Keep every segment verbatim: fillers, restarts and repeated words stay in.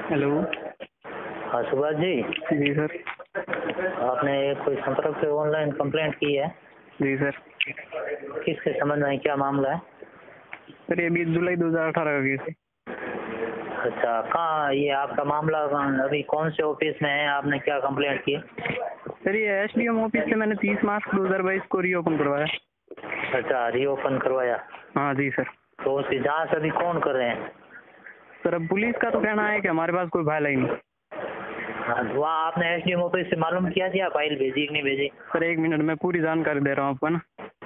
Hello. हाँ सुभाष जी। जी sir. आपने कोई संपर्क से ऑनलाइन कंप्लेंट की है? जी सर। किसके संबंध में, क्या मामला है? सर ये बीस जुलाई दो हज़ार अठारह का केस है। अच्छा, कहाँ ये आपका मामला? अभी कौन से ऑफिस में है? आपने क्या कंप्लेंट की? सर ये एस डी एम ऑफिस से मैंने तीस मार्च दो हज़ार बाईस को रीओपन करवाया। अच्छा, रीओपन करवाया? हाँ जी सर। तो उसकी जांच अभी कौन कर रहे हैं? सर अब पुलिस का तो कहना है कि हमारे पास कोई फाइल आई नहीं। हाँ, वहाँ आपने एस डी एम ऑफिस से मालूम किया था फाइल भेजी कि नहीं भेजी? सर एक मिनट में पूरी जानकारी दे रहा हूँ आपको ना।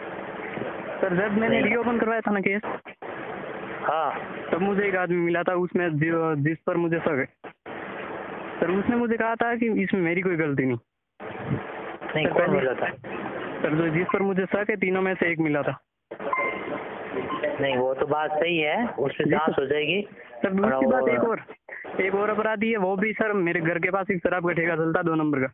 सर जब मैंने रीओपन करवाया था ना केस, हाँ, तब मुझे एक आदमी मिला था उसमें जो जिस पर मुझे शक है। सर उसने मुझे कहा था कि इसमें मेरी कोई गलती नहीं। नहीं, कौन मिला था? सर जो जिस पर मुझे शक है तीनों में से एक मिला था। नहीं, वो तो बात सही है, उससे जांच हो जाएगी। सर दूसरी बात एक और एक और अपराधी है, वो भी सर मेरे घर के पास एक शराब का ठेका चलता दो नंबर का।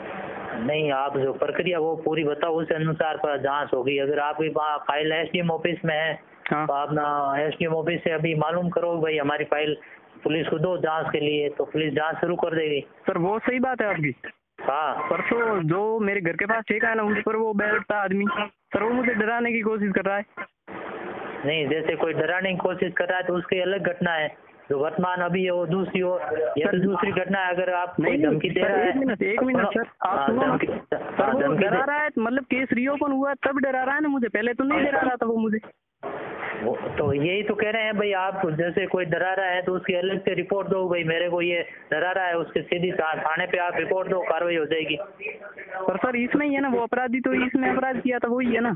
नहीं, आप जो प्रक्रिया वो पूरी बताओ, उस अनुसार पर जांच होगी। अगर आपकी file S D M office में है, हाँ। तो आप ना एस डी एम ऑफिस से अभी मालूम करो भाई हमारी फाइल पुलिस को दो जांच के लिए, तो पुलिस जांच शुरू कर देगी। सर वो सही बात है आपकी। हाँ, परसों जो मेरे घर के पास ठेका है ना, उस पर वो बैठता आदमी, सर वो मुझे डराने की कोशिश कर रहा है। नहीं, जैसे कोई डराने की कोशिश कर रहा है तो उसकी अलग घटना है। जो वर्तमान अभी है वो दूसरी हो, ये तो दूसरी घटना है। अगर आप कोई धमकी दे रहा है, एक मिनट एक मिनट सर आप सुनो ना। सर वो डरा रहा है, मतलब केस रीओपन हुआ तब डरा रहा है ना मुझे, पहले तो नहीं डरा रहा था वो मुझे। वो तो यही तो कह रहे हैं भाई, आप जैसे कोई डरा रहा है तो उसकी अलग से रिपोर्ट दो भाई, मेरे को ये डरा रहा है, उसके सीधी थाने पे आप रिपोर्ट दो, कार्रवाई हो जाएगी। पर सर इसमें ही है ना, वो अपराधी तो इसने अपराध किया था वही है ना।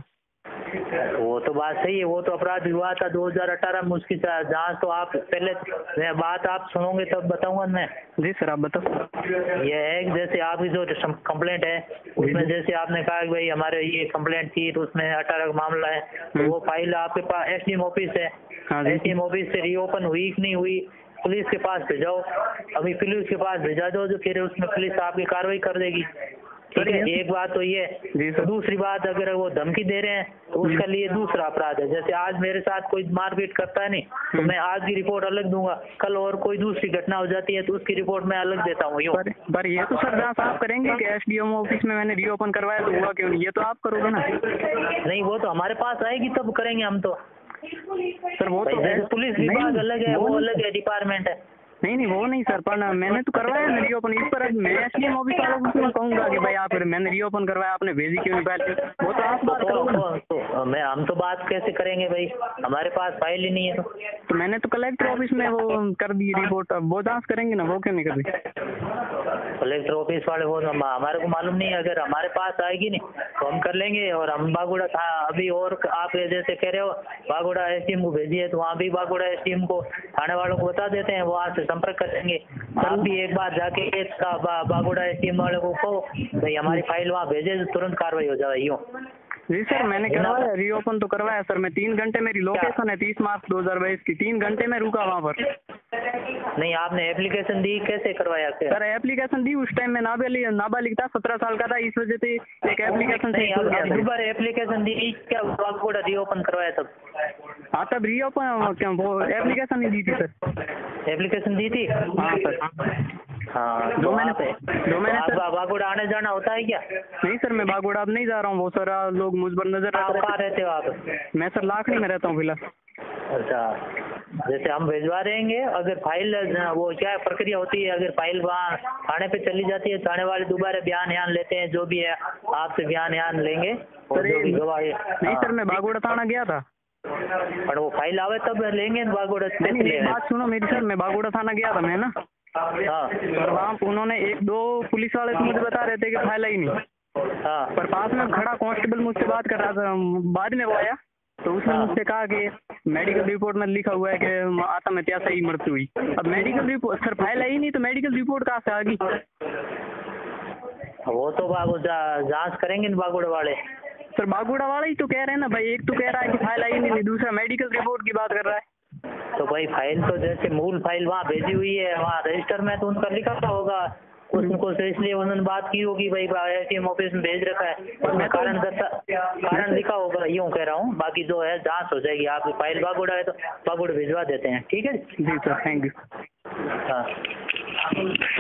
वो तो बात सही है, वो तो अपराध हुआ था दो हज़ार अठारह में, उसकी जांच तो आप पहले, मैं बात आप सुनोगे तब बताऊंगा मैं। जी सर आप बताओ। ये है कि जैसे आपकी जो कंप्लेंट है उसमें जैसे आपने कहा कि भाई हमारे ये कंप्लेंट थी, तो उसमें अठारह का मामला है, तो वो फाइल आपके पास एस डी एम ऑफिस है। एस डी एम ऑफिस से रीओपन हुई कि नहीं हुई, पुलिस के पास भेजाओ। अभी पुलिस के पास भेजा दो, जो फिर उसमें पुलिस आपकी कार्रवाई कर देगी। ठीक है, एक बात तो ये। दूसरी बात, अगर वो धमकी दे रहे हैं तो उसका लिए दूसरा अपराध है। जैसे आज मेरे साथ कोई मारपीट करता है नहीं, तो मैं आज की रिपोर्ट अलग दूंगा, कल और कोई दूसरी घटना हो जाती है तो उसकी रिपोर्ट मैं अलग देता हूँ। पर, पर ये तो सर जांच आप करेंगे कि एस डी एम ऑफिस में मैंने रीओपन करवाया तो हुआ क्यों नहीं, ये तो आप करोगे ना। नहीं, वो तो हमारे पास आएगी तब करेंगे हम तो। सर वो तो पुलिस विभाग अलग है, वो अलग है, डिपार्टमेंट है। नहीं नहीं वो नहीं सर, पर मैंने तो करवाया ना रीओपन। इस पर मैं एस डी एम ऑफिस वालों को क्यों कहूँगा कि भाई आप मैंने रीओपन करवाया, आपने भेजी क्यों नहीं फाइल, वो तो आप बात करोगे ना। तो, तो मैं हम तो बात कैसे करेंगे भाई, हमारे पास फाइल ही नहीं है। तो तो मैंने तो कलेक्टर ऑफिस में वो कर दी रिपोर्ट, अब वो जांच करेंगे ना, वो क्यों नहीं कर दी? कलेक्टर ऑफिस वाले वो हमारे को मालूम नहीं है, अगर हमारे पास आएगी नहीं तो हम कर लेंगे। और हम बागुड़ा था अभी, और आप जैसे कह रहे हो बागुड़ा एस डी एम को भेजिए, तो वहाँ भी बागुड़ा एस डी एम को थाने वालों को बता देते हैं, वहाँ से संपर्क करेंगे। आप भी एक बार जाके बा, बागुड़ा एस डी एम वाले को कहो भाई हमारी फाइल वहाँ भेजे, तो तुरंत कार्रवाई हो जाए। यूँ जी सर मैंने करवाया, रीओपन तो करवाया सर। मैं तीन घंटे मेरी लोकेशन है तीस मार्च दो हज़ार बाईस की, तीन घंटे में रुका वहाँ पर। नहीं, आपने एप्लीकेशन दी, कैसे करवाया? सर एप्लीकेशन दी, उस टाइम में नाबालिग नाबालिग था, सत्रह साल का था, इस वजह से एक एप्लीकेशन से दोबारा एप्लीकेशन दी क्या? बागुड़ा रीओपन करवाया तब? हाँ तब रीओपन क्या वो एप्लीकेशन नहीं दी थी सर। एप्लीकेशन दी थी? हाँ सर। हाँ, दो महीने दो महीने सर बागुड़ा आने जाना होता है क्या? नहीं सर मैं बागुड़ा अब नहीं जा रहा हूँ, वो सर लोग मुझ पर नजर रख रहे हैं। कहाँ रहते हो आप? मैं सर लाखनी में रहता हूँ फिलहाल। अच्छा, जैसे हम भिजवा देंगे, अगर फाइल वो क्या प्रक्रिया होती है, अगर फाइल वहाँ थाने पे चली जाती है, थाने वाले दोबारा बयान यान लेते हैं, जो भी है आपसे बयान यान लेंगे और जो भी गवाह। नहीं सर मैं बागुड़ा थाना गया था, पर वो फाइल आवे तब लेंगे बागुड़ा। बात सुनो मेरी सर, मैं बागुड़ा थाना गया था मैं ना। हाँ, पर वहाँ उन्होंने एक दो पुलिस वाले तो मुझे बता रहे थे कि फाइल आई नहीं। हाँ, पर पास में खड़ा कांस्टेबल मुझसे बात कर रहा था, बाद में वो आया तो उसने मुझसे कहा कि मेडिकल रिपोर्ट में लिखा हुआ है कि आत्महत्या से ही मृत्यु हुई। अब मेडिकल रिपोर्ट सर फाइल आई नहीं तो मेडिकल रिपोर्ट कहाँ से आ गई? वो तो बागु जांच करेंगे ना बागुड़ा वाले। सर बागुड़ा वाला ही तो कह रहे हैं ना भाई, एक तो कह रहा है कि फाइल आई नहीं, दूसरा मेडिकल रिपोर्ट की बात कर रहा है। तो भाई फाइल तो जैसे मूल फाइल वहाँ भेजी हुई है, वहाँ रजिस्टर में तो उनका लिखा होगा, उनको से इसलिए उन्होंने बात की होगी भाई एस डी एम ऑफिस में भेज रखा है, उसमें कारण दर्शा कारण लिखा होगा, यूँ कह रहा हूँ। बाकी जो है जांच हो जाएगी, आपकी फाइल बागुड़ा है तो बागुड़ा भिजवा देते हैं। ठीक है जी सर, थैंक यू। हाँ। है।